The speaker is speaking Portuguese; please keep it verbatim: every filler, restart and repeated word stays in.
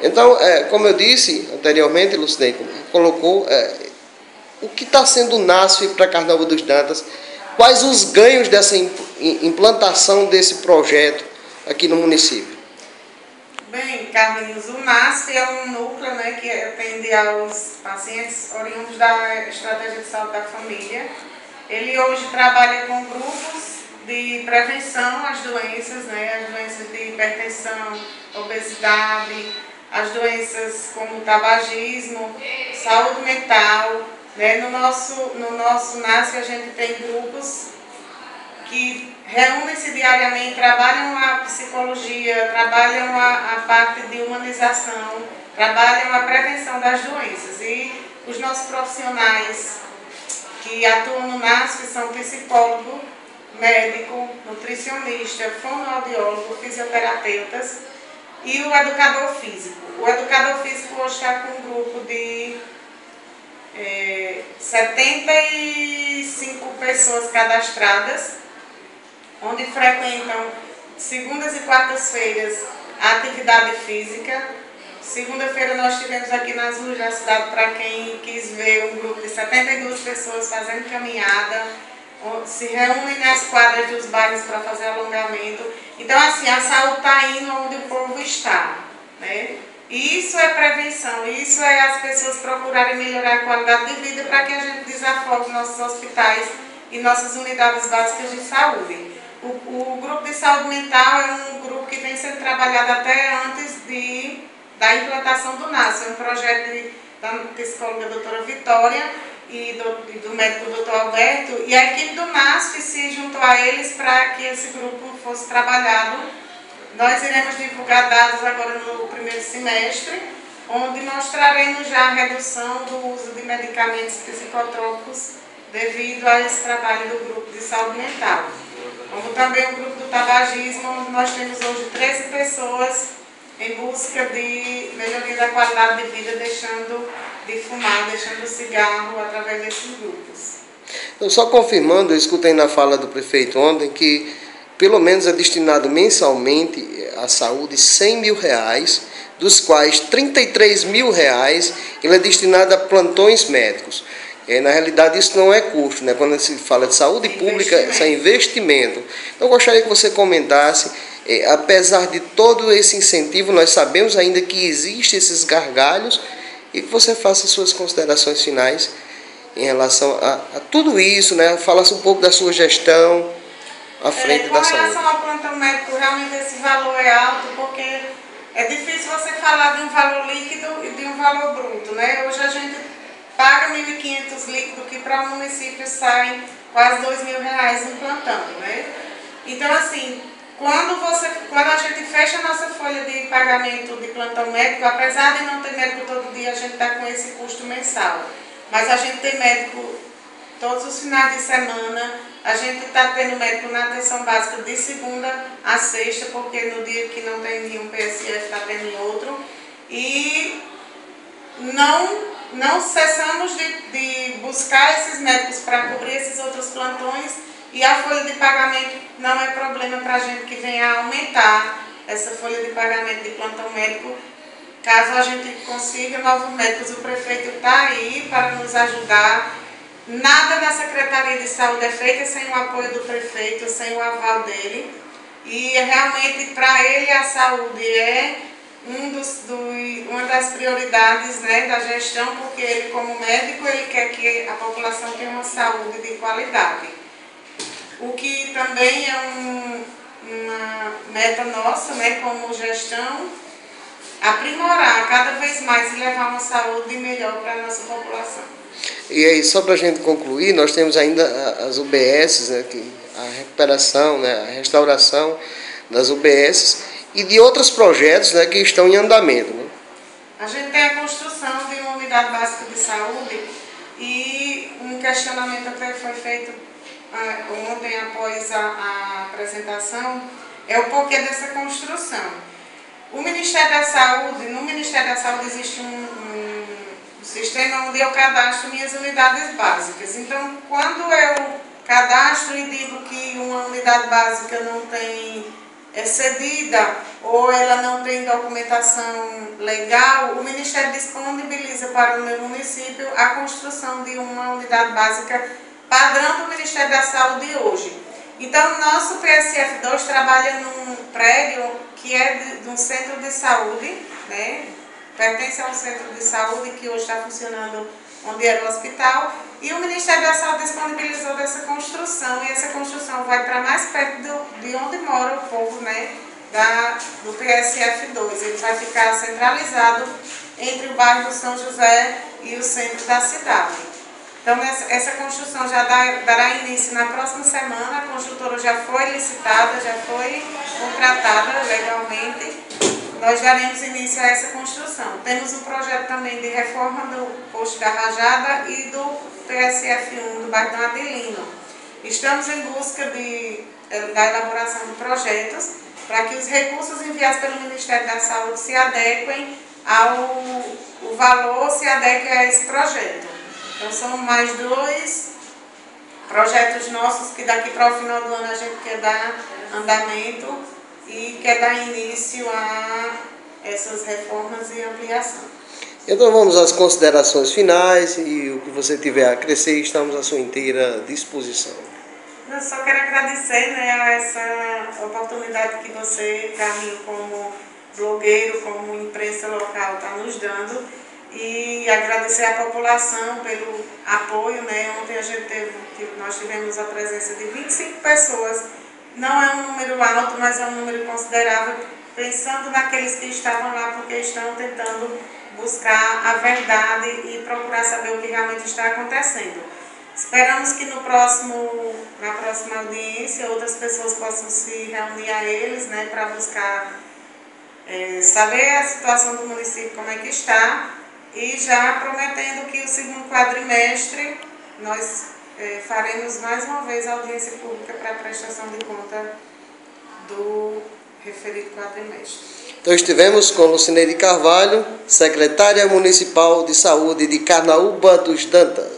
Então, é, como eu disse anteriormente, Lucinei colocou é, o que está sendo o NASF para Carnaúba dos Dantas, quais os ganhos dessa implantação desse projeto aqui no município. Bem, Carlinhos, o NASF é um núcleo, né, que atende aos pacientes oriundos da Estratégia de Saúde da Família. Ele hoje trabalha com grupos de prevenção às doenças, né, as doenças de hipertensão, obesidade, as doenças como tabagismo, saúde mental. Né? No nosso, no nosso NASF a gente tem grupos que reúnem-se diariamente, trabalham a psicologia, trabalham a, a parte de humanização, trabalham a prevenção das doenças. E os nossos profissionais que atuam no NASF são psicólogo, médico, nutricionista, fonoaudiólogo, fisioterapeutas e o educador físico. O educador físico hoje está com um grupo de é, setenta e cinco pessoas cadastradas, onde frequentam segundas e quartas-feiras a atividade física. Segunda-feira nós tivemos aqui nas ruas da cidade, para quem quis ver, um grupo de setenta e duas pessoas fazendo caminhada, se reúnem nas quadras dos bairros para fazer alongamento. Então, assim, a saúde está indo onde o povo está, né? E isso é prevenção, isso é as pessoas procurarem melhorar a qualidade de vida para que a gente desafogue nossos hospitais e nossas unidades básicas de saúde. O, o grupo de saúde mental é um grupo que vem sendo trabalhado até antes de, da implantação do NASF. É um projeto de, da psicóloga doutora Vitória e do, e do médico doutor Alberto, e a equipe do NASF se juntou a eles para que esse grupo fosse trabalhado. Nós iremos divulgar dados agora no primeiro semestre, onde mostraremos já a redução do uso de medicamentos psicotrópicos devido a esse trabalho do grupo de saúde mental. Como também o grupo do tabagismo, onde nós temos hoje treze pessoas em busca de melhoria da qualidade de vida, deixando de fumar, deixando o cigarro através desses grupos. Então, só confirmando, eu escutei na fala do prefeito ontem que pelo menos é destinado mensalmente à saúde cem mil reais, dos quais trinta e três mil reais ele é destinado a plantões médicos. É, na realidade, isso não é custo, né? Quando se fala de saúde pública, isso é investimento. Então, eu gostaria que você comentasse, é, apesar de todo esse incentivo, nós sabemos ainda que existem esses gargalhos, e que você faça suas considerações finais em relação a, a tudo isso, né? Falasse um pouco da sua gestão à frente é, da saúde. Com relação ao plantão médico, realmente esse valor é alto, porque é difícil você falar de um valor líquido e de um valor bruto, né? Hoje a gente paga mil e quinhentos líquido, que para o município sai quase dois mil reais no plantão, né? Então, assim, quando, você, quando a gente fecha a nossa folha de pagamento de plantão médico, apesar de não ter médico todo dia, a gente está com esse custo mensal. Mas a gente tem médico todos os finais de semana, a gente está tendo médico na atenção básica de segunda a sexta, porque no dia que não tem nenhum P S F está tendo em outro. E não, não cessamos de, de buscar esses médicos para cobrir esses outros plantões, e a folha de pagamento não é problema para a gente que venha a aumentar essa folha de pagamento de plantão médico, caso a gente consiga novos médicos. O prefeito está aí para nos ajudar. Nada na Secretaria de Saúde é feito sem o apoio do prefeito, sem o aval dele. E realmente para ele a saúde é um dos, do, uma das prioridades, né, da gestão, porque ele, como médico, ele quer que a população tenha uma saúde de qualidade. O que também é um, uma meta nossa, né, como gestão, aprimorar cada vez mais e levar uma saúde melhor para a nossa população. E aí, só para a gente concluir, nós temos ainda as U B S, né, que a recuperação, né, a restauração das U B S e de outros projetos, né, que estão em andamento. Né? A gente tem a construção de uma unidade básica de saúde, e um questionamento até foi feito uh, ontem após a, a apresentação, é o porquê dessa construção. O Ministério da Saúde, no Ministério da Saúde existe um, um, um sistema onde eu cadastro minhas unidades básicas. Então, quando eu cadastro e digo que uma unidade básica não tem é cedida ou ela não tem documentação legal, o Ministério disponibiliza para o meu município a construção de uma unidade básica padrão do Ministério da Saúde hoje. Então, nosso P S F dois trabalha num prédio que é de, de um centro de saúde, né? Pertence a um centro de saúde que hoje está funcionando onde era o hospital, e o Ministério da Saúde disponibilizou dessa construção, e essa construção vai para mais perto do, de onde mora o povo, né, da, do P S F dois. Ele vai ficar centralizado entre o bairro do São José e o centro da cidade. Então, essa, essa construção já dá, dará início na próxima semana. A construtora já foi licitada, já foi contratada legalmente. Nós daremos início a essa construção. Temos um projeto também de reforma do posto da Rajada e do P S F um do bairro do Adelino. Estamos em busca de, da elaboração de projetos para que os recursos enviados pelo Ministério da Saúde se adequem ao o valor, se adequem a esse projeto. Então, são mais dois projetos nossos que daqui para o final do ano a gente quer dar andamento e quer dar início a essas reformas e ampliação. Então vamos às considerações finais e o que você tiver a crescer, estamos à sua inteira disposição. Eu só quero agradecer, né, a essa oportunidade que você, Carlinhos, como blogueiro, como imprensa local, está nos dando, e agradecer à população pelo apoio, né? Ontem a gente teve, nós tivemos a presença de vinte e cinco pessoas. Não é um número alto, mas é um número considerável, pensando naqueles que estavam lá porque estão tentando buscar a verdade e procurar saber o que realmente está acontecendo. Esperamos que no próximo, na próxima audiência outras pessoas possam se reunir a eles, né, para buscar é, saber a situação do município, como é que está, e já prometendo que o segundo quadrimestre nós É, faremos mais uma vez a audiência pública para a prestação de conta do referido quadrimestre. Então estivemos com Lucineide Carvalho, secretária municipal de saúde de Carnaúba dos Dantas.